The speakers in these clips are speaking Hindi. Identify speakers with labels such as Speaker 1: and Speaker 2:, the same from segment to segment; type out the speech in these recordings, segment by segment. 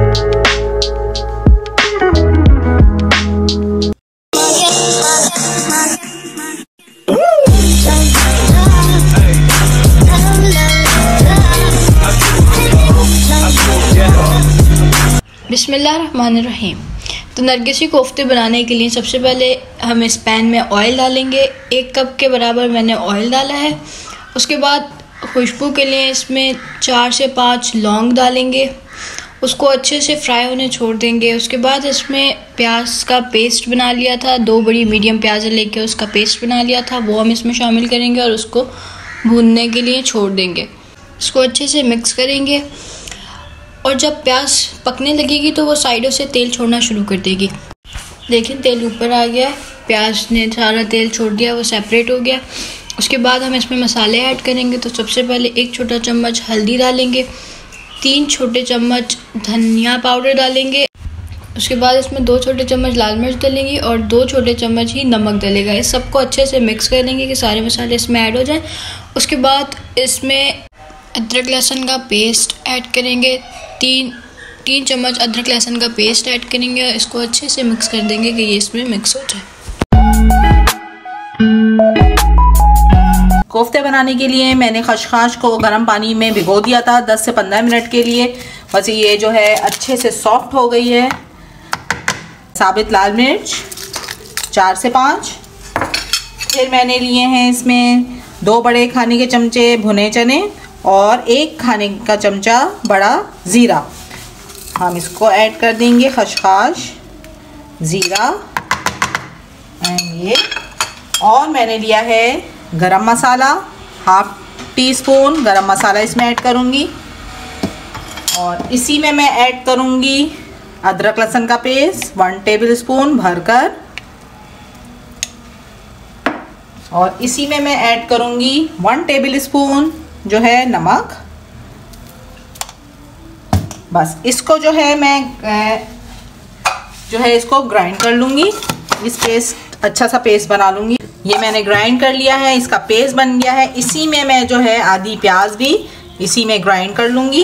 Speaker 1: बिस्मिल्लाहिर्रहमानिर्रहीम। तो नरगिसी कोफ्ते बनाने के लिए सबसे पहले हम इस पैन में ऑयल डालेंगे। 1 कप के बराबर मैंने ऑयल डाला है। उसके बाद खुशबू के लिए इसमें 4 से 5 लौंग डालेंगे, उसको अच्छे से फ्राई होने छोड़ देंगे। उसके बाद इसमें प्याज का पेस्ट बना लिया था, 2 बड़ी मीडियम प्याज लेके उसका पेस्ट बना लिया था, वो हम इसमें शामिल करेंगे और उसको भूनने के लिए छोड़ देंगे। इसको अच्छे से मिक्स करेंगे और जब प्याज पकने लगेगी तो वो साइडों से तेल छोड़ना शुरू कर देगी। देखिए तेल ऊपर आ गया, प्याज ने सारा तेल छोड़ दिया, वो सेपरेट हो गया। उसके बाद हम इसमें मसाले ऐड करेंगे। तो सबसे पहले 1 छोटा चम्मच हल्दी डालेंगे, 3 छोटे चम्मच धनिया पाउडर डालेंगे। उसके बाद इसमें 2 छोटे चम्मच लाल मिर्च डालेंगे और 2 छोटे चम्मच ही नमक डलेगा। इस सबको अच्छे से मिक्स कर लेंगे कि सारे मसाले इसमें ऐड हो जाएं। उसके बाद इसमें अदरक लहसुन का पेस्ट ऐड करेंगे, 3 चम्मच अदरक लहसुन का पेस्ट ऐड करेंगे और इसको अच्छे से मिक्स कर देंगे कि ये इसमें मिक्स हो जाए।
Speaker 2: कोफ्ते बनाने के लिए मैंने खशखाश को गर्म पानी में भिगो दिया था 10 से 15 मिनट के लिए। बस ये जो है अच्छे से सॉफ्ट हो गई है। साबित लाल मिर्च 4 से 5। फिर मैंने लिए हैं इसमें 2 बड़े खाने के चमचे भुने चने और 1 खाने का चमचा बड़ा ज़ीरा। हम इसको ऐड कर देंगे, खशखाश, ज़ीरा ये। और मैंने लिया है गरम मसाला, 1/2 टीस्पून गरम मसाला इसमें ऐड करूँगी। और इसी में मैं ऐड करूँगी अदरक लहसुन का पेस्ट 1 टेबलस्पून भरकर। और इसी में मैं ऐड करूँगी 1 टेबलस्पून जो है नमक। बस इसको जो है मैं इसको ग्राइंड कर लूँगी, इस पेस्ट अच्छा सा पेस्ट बना लूँगी। ये मैंने ग्राइंड कर लिया है, इसका पेस्ट बन गया है। इसी में मैं जो है आधी प्याज भी इसी में ग्राइंड कर लूँगी।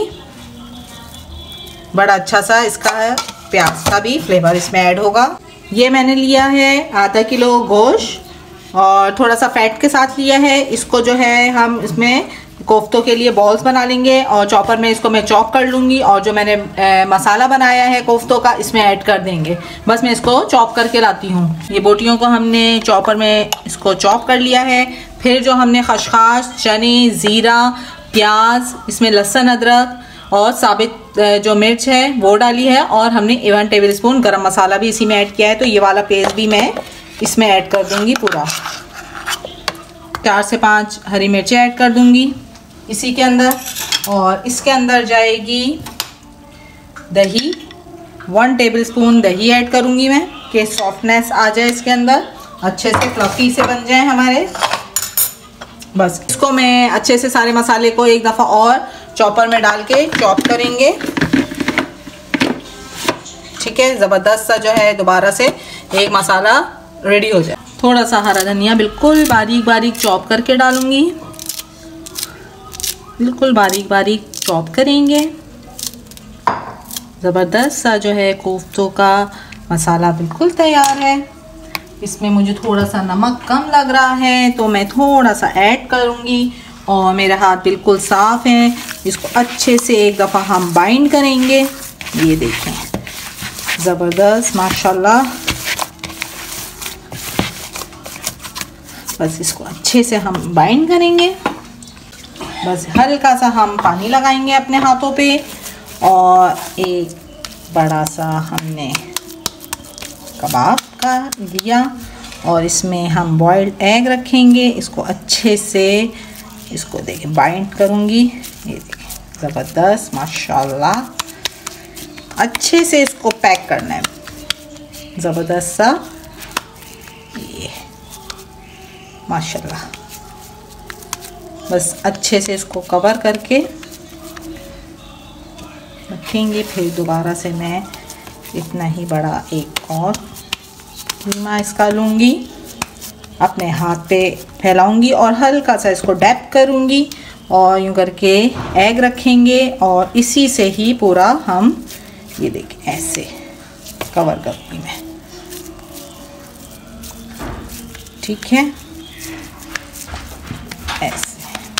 Speaker 2: बड़ा अच्छा सा इसका प्याज का भी फ्लेवर इसमें ऐड होगा। ये मैंने लिया है आधा किलो गोश्त और थोड़ा सा फैट के साथ लिया है। इसको जो है हम इसमें कोफ्तों के लिए बॉल्स बना लेंगे और चॉपर में इसको मैं चॉप कर लूँगी और जो मैंने मसाला बनाया है कोफ्तों का इसमें ऐड कर देंगे। बस मैं इसको चॉप करके लाती हूँ। ये बोटियों को हमने चॉपर में इसको चॉप कर लिया है। फिर जो हमने खशखाश, चने, ज़ीरा, प्याज, इसमें लहसुन, अदरक और साबित जो मिर्च है वो डाली है और हमने 1 टेबलस्पून गरम मसाला भी इसी में ऐड किया है। तो ये वाला पेस्ट भी मैं इसमें ऐड कर दूँगी पूरा। 4 से 5 हरी मिर्चें ऐड कर दूँगी इसी के अंदर। और इसके अंदर जाएगी दही, 1 टेबलस्पून दही ऐड करूँगी मैं कि सॉफ्टनेस आ जाए इसके अंदर, अच्छे से फ्लफी से बन जाए हमारे। बस इसको मैं अच्छे से सारे मसाले को एक दफ़ा और चॉपर में डाल के चॉप करेंगे। ठीक है, ज़बरदस्त सा जो है दोबारा से एक मसाला रेडी हो जाए। थोड़ा सा हरा धनिया बिल्कुल बारीक बारीक चॉप करके डालूँगी, बिल्कुल बारीक बारीक चॉप करेंगे। ज़बरदस्त सा जो है कोफ्तों का मसाला बिल्कुल तैयार है। इसमें मुझे थोड़ा सा नमक कम लग रहा है तो मैं थोड़ा सा ऐड करूँगी। और मेरे हाथ बिल्कुल साफ़ हैं। इसको अच्छे से एक दफ़ा हम बाइंड करेंगे। ये देखें, ज़बरदस्त माशाल्लाह। बस इसको अच्छे से हम बाइंड करेंगे। बस हल्का सा हम पानी लगाएंगे अपने हाथों पे और एक बड़ा सा हमने कबाब का लिया और इसमें हम बॉइल्ड एग रखेंगे। इसको अच्छे से इसको देखें बाइंड करूँगी। ये देखें ज़बरदस्त माशाल्लाह, अच्छे से इसको पैक करना है ज़बरदस्त सा। ये माशाल्लाह, बस अच्छे से इसको कवर करके रखेंगे। फिर दोबारा से मैं इतना ही बड़ा एक और कीमा इसका लूँगी, अपने हाथ पे फैलाऊंगी और हल्का सा इसको डैप करूँगी और यूँ करके एग रखेंगे और इसी से ही पूरा हम ये देखिए ऐसे कवर करूँगी मैं, ठीक है, ऐसे।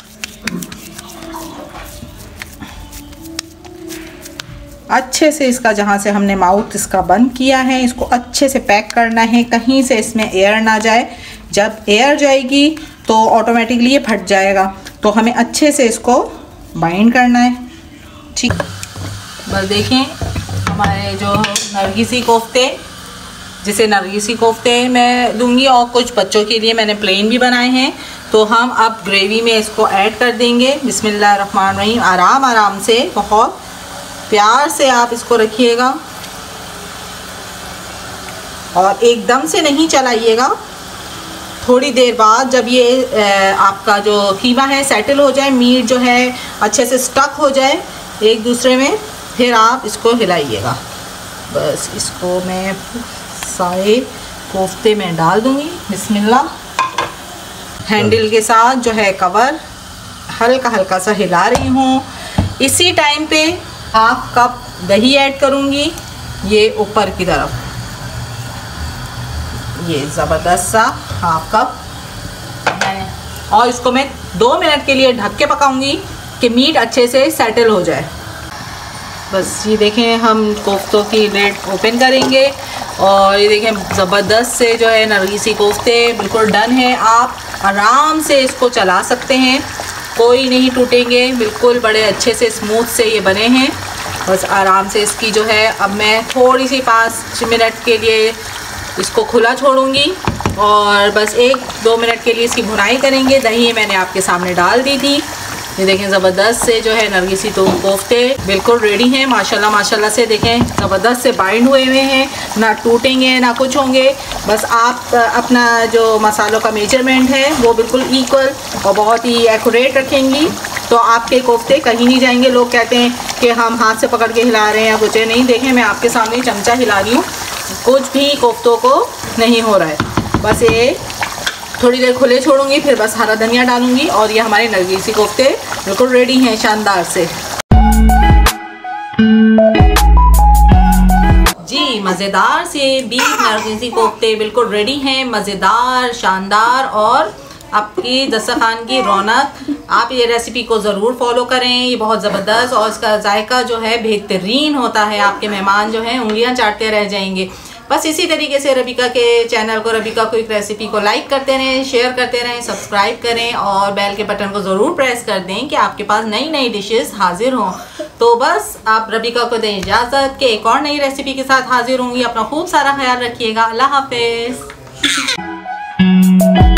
Speaker 2: अच्छे से इसका जहाँ से हमने माउथ इसका बंद किया है इसको अच्छे से पैक करना है, कहीं से इसमें एयर ना जाए। जब एयर जाएगी तो ऑटोमेटिकली ये फट जाएगा, तो हमें अच्छे से इसको बाइंड करना है, ठीक। बस देखें हमारे जो नरगिसी कोफ्ते, जिसे नरगिसी कोफ्ते मैं दूंगी, और कुछ बच्चों के लिए मैंने प्लेन भी बनाए हैं, तो हम अब ग्रेवी में इसको ऐड कर देंगे। बिस्मिल्लाहिर्रहमानिर्रहीम। आराम आराम से, बहुत प्यार से आप इसको रखिएगा और एकदम से नहीं चलाइएगा। थोड़ी देर बाद जब ये आपका जो कीमा है सेटल हो जाए, मीट जो है अच्छे से स्टक हो जाए एक दूसरे में, फिर आप इसको हिलाइएगा। बस इसको मैं सारे कोफ्ते में डाल दूंगी। बिस्मिल्लाह। हैंडल के साथ जो है कवर हल्का हल्का सा हिला रही हूँ। इसी टाइम पे हाफ कप दही ऐड करूँगी, ये ऊपर की तरफ, ये ज़बरदस्त सा हाफ कप, और इसको मैं 2 मिनट के लिए ढक के पकाऊंगी कि मीट अच्छे से सेटल हो जाए। बस ये देखें, हम कोफ्तों की लिड ओपन करेंगे और ये देखें ज़बरदस्त से जो है नरगिसी कोफ्ते बिल्कुल डन है। आप आराम से इसको चला सकते हैं, कोई नहीं टूटेंगे, बिल्कुल बड़े अच्छे से स्मूथ से ये बने हैं। बस आराम से इसकी जो है, अब मैं थोड़ी सी 5 मिनट के लिए इसको खुला छोड़ूंगी और बस 1-2 मिनट के लिए इसकी भुनाई करेंगे। दही मैंने आपके सामने डाल दी थी। ये देखें ज़बरदस्त से जो है नरगिसी तो कोफ्ते बिल्कुल रेडी हैं। माशाल्लाह माशाल्लाह से देखें ज़बरदस्त से बाइंड हुए हुए हैं, ना टूटेंगे ना कुछ होंगे। बस आप अपना जो मसालों का मेजरमेंट है वो बिल्कुल इक्वल और बहुत ही एक्यूरेट रखेंगी तो आपके कोफ्ते कहीं नहीं जाएंगे। लोग कहते हैं कि हम हाथ से पकड़ के हिला रहे हैं या कुछ है, नहीं। देखें मैं आपके सामने चमचा हिला रही हूँ, कुछ भी कोफ्तों को नहीं हो रहा है। बस ये थोड़ी देर खुले छोड़ूंगी, फिर बस हरा धनिया डालूंगी और ये हमारे नरगिसी कोफ्ते बिल्कुल रेडी हैं शानदार से। जी मज़ेदार से बीफ नरगिसी कोफ्ते बिल्कुल रेडी हैं, मज़ेदार शानदार और आपकी दस्तरखान की रौनक। आप ये रेसिपी को ज़रूर फॉलो करें, ये बहुत ज़बरदस्त और इसका जायका जो है बेहतरीन होता है। आपके मेहमान जो हैं उंगलियां चाटते रह जाएंगे। बस इसी तरीके से रबीका के चैनल को, रबीका क्विक रेसिपी को लाइक करते रहें, शेयर करते रहें, सब्सक्राइब करें और बेल के बटन को ज़रूर प्रेस कर दें कि आपके पास नई नई डिशेस हाजिर हों। तो बस आप रबीका को दें इजाज़त कि एक और नई रेसिपी के साथ हाजिर होंगी। अपना खूब सारा ख्याल रखिएगा। अल्लाह हाफिज़।